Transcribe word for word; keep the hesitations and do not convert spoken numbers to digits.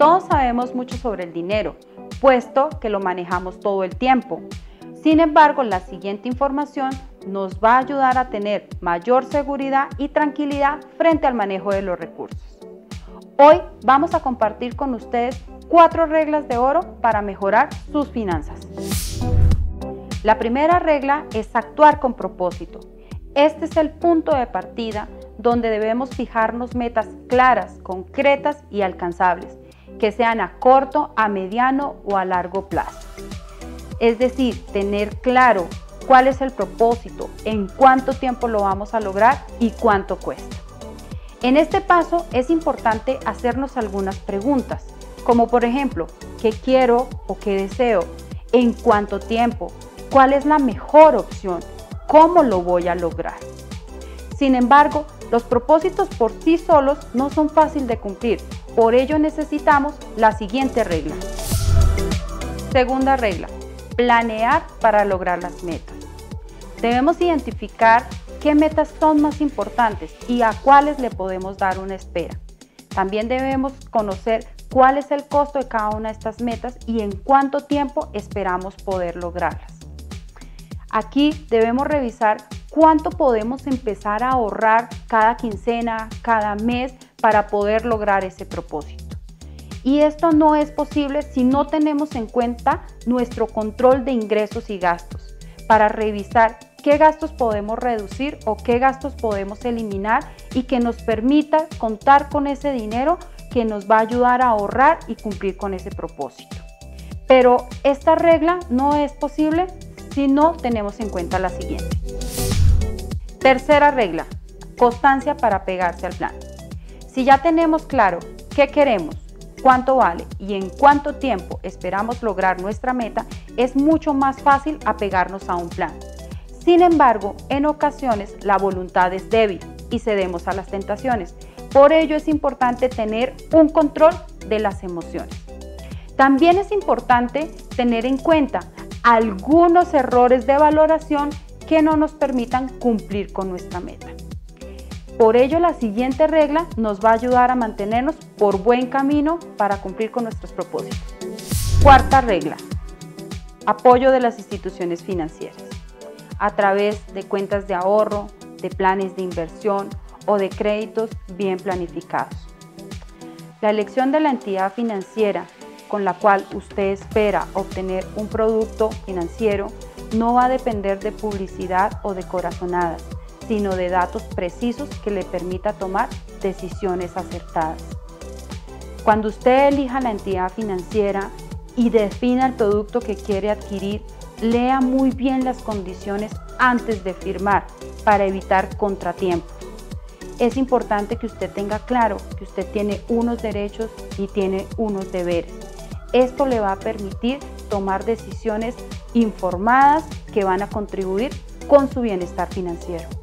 Todos sabemos mucho sobre el dinero, puesto que lo manejamos todo el tiempo. Sin embargo, la siguiente información nos va a ayudar a tener mayor seguridad y tranquilidad frente al manejo de los recursos. Hoy vamos a compartir con ustedes cuatro reglas de oro para mejorar sus finanzas. La primera regla es actuar con propósito. Este es el punto de partida donde debemos fijarnos metas claras, concretas y alcanzables, que sean a corto, a mediano o a largo plazo. Es decir, tener claro cuál es el propósito, en cuánto tiempo lo vamos a lograr y cuánto cuesta. En este paso es importante hacernos algunas preguntas, como por ejemplo, ¿qué quiero o qué deseo? ¿En cuánto tiempo? ¿Cuál es la mejor opción? ¿Cómo lo voy a lograr? Sin embargo, los propósitos por sí solos no son fáciles de cumplir, por ello necesitamos la siguiente regla. Segunda regla, planear para lograr las metas. Debemos identificar qué metas son más importantes y a cuáles le podemos dar una espera. También debemos conocer cuál es el costo de cada una de estas metas y en cuánto tiempo esperamos poder lograrlas. Aquí debemos revisar cuánto podemos empezar a ahorrar cada quincena, cada mes para poder lograr ese propósito. Y esto no es posible si no tenemos en cuenta nuestro control de ingresos y gastos, para revisar qué gastos podemos reducir o qué gastos podemos eliminar y que nos permita contar con ese dinero que nos va a ayudar a ahorrar y cumplir con ese propósito. Pero esta regla no es posible si no tenemos en cuenta la siguiente. Tercera regla, constancia para pegarse al plan. Si ya tenemos claro qué queremos, cuánto vale y en cuánto tiempo esperamos lograr nuestra meta, es mucho más fácil apegarnos a un plan. Sin embargo, en ocasiones la voluntad es débil y cedemos a las tentaciones. Por ello es importante tener un control de las emociones. También es importante tener en cuenta algunos errores de valoración que no nos permitan cumplir con nuestra meta. Por ello, la siguiente regla nos va a ayudar a mantenernos por buen camino para cumplir con nuestros propósitos. Cuarta regla, apoyo de las instituciones financieras, a través de cuentas de ahorro, de planes de inversión o de créditos bien planificados. La elección de la entidad financiera con la cual usted espera obtener un producto financiero no va a depender de publicidad o de corazonadas, sino de datos precisos que le permita tomar decisiones acertadas. Cuando usted elija la entidad financiera y defina el producto que quiere adquirir, lea muy bien las condiciones antes de firmar para evitar contratiempos. Es importante que usted tenga claro que usted tiene unos derechos y tiene unos deberes. Esto le va a permitir tomar decisiones informadas que van a contribuir con su bienestar financiero.